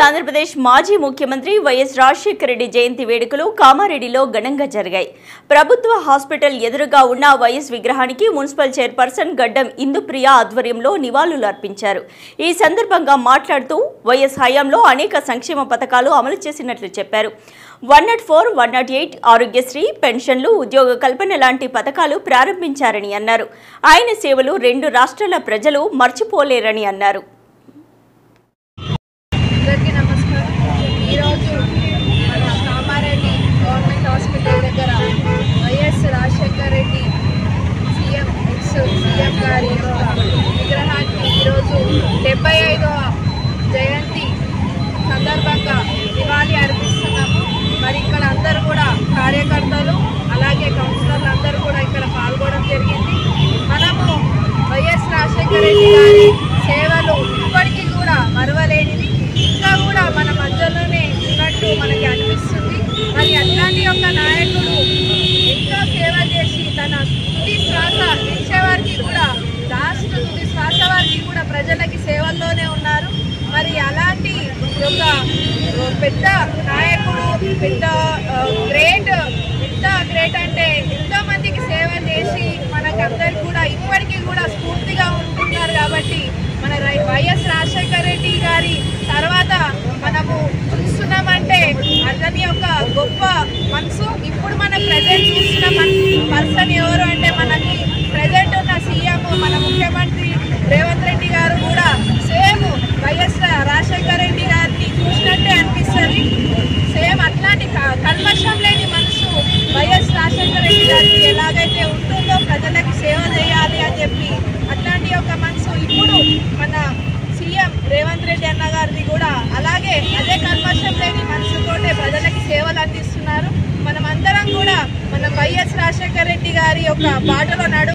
ఆంధ్రప్రదేశ్ మాజీ ముఖ్యమంత్రి వైఎస్ రాజశేఖర రెడ్డి జయంతి వేడుకలు కామారెడ్డిలో ఘనంగా జరిగాయి. ప్రభుత్వ హాస్పిటల్ ఎదురుగా ఉన్న వైఎస్ విగ్రహానికి మున్సిపల్ చైర్పర్సన్ గడ్డం ఇందుప్రియ ఆధ్వర్యంలో నివాళులు అర్పించారు. ఈ సందర్భంగా మాట్లాడుతూ వైఎస్ హయాంలో అనేక సంక్షేమ పథకాలు అమలు చేసినట్లు చెప్పారు. 104, 108 ఆరోగ్యశ్రీ, పెన్షన్లు, ఉద్యోగ కల్పన లాంటి పథకాలు ప్రారంభించారని అన్నారు. ఆయన సేవలు 2 రాష్ట్రాల ప్రజలు మర్చిపోలేరని అన్నారు. అందరికీ నమస్కారం. ఈరోజు మన కామారెడ్డి గవర్నమెంట్ హాస్పిటల్ దగ్గర వైఎస్ రాజశేఖర రెడ్డి సీఎం గారి యొక్క విగ్రహానికి ఈరోజు 75వ జయంతి సందర్భంగా నివాళి అర్పిస్తున్నాము. మరి ఇక్కడ అందరూ కూడా కార్యకర్తలు అలాగే కౌన్సిలర్లు అందరూ కూడా ఇక్కడ పాల్గొనడం జరిగింది. మనము వైఎస్ రాజశేఖర రెడ్డి గారి సేవలు ఇప్పటికీ కూడా మరవలేనివి, ఇంకా కూడా మన మధ్యలోనే ఉన్నట్టు మనకి అనిపిస్తుంది. మరి అట్లాంటి ఒక నాయకుడు ఎంతో సేవ చేసి తన తుది శ్వాస ఇచ్చేవారికి కూడా, లాస్ట్ తుది శ్వాస వారికి కూడా ప్రజలకి సేవల్లోనే ఉన్నారు. మరి అలాంటి ఒక పెద్ద నాయకుడు, పెద్ద గ్రేట్ అంటే ఎంతో మందికి సేవ చేసి మనకందరికి కూడా ఇప్పటికీ కూడా స్ఫూర్తిగా ఉంటున్నారు. కాబట్టి మన వైఎస్ రాజశేఖర రెడ్డి గారి తర్వాత మనము చూస్తున్నామంటే అతని యొక్క గొప్ప మనసు. ఇప్పుడు మన ప్రజెంట్ చూస్తున్న పర్సన్ ఎవరు అంటే మనకి ప్రజెంట్ ఉన్న సీఎం మన ముఖ్యమంత్రి రేవంత్ రెడ్డి గారు కూడా సేమ్ వైఎస్ రాజశేఖర రెడ్డి గారిని చూసినట్టే అనిపిస్తుంది. సేమ్ అట్లాంటి కల్మషం లేని మనసు వైఎస్ రాజశేఖర రెడ్డి గారికి ఎలాగైతే ఉంటుందో, ప్రజలకు సేవ చేయాలి అని చెప్పి అట్లాంటి ఒక మనసు ఇప్పుడు మన సీఎం రేవంత్ రెడ్డి అన్న గారిది కూడా అలాగే అదే కల్మషం లేని మనసుతోటే ప్రజలకి సేవలు అందిస్తున్నారు. మనమందరం కూడా మన వైఎస్ రాజశేఖర రెడ్డి గారి యొక్క బాటలో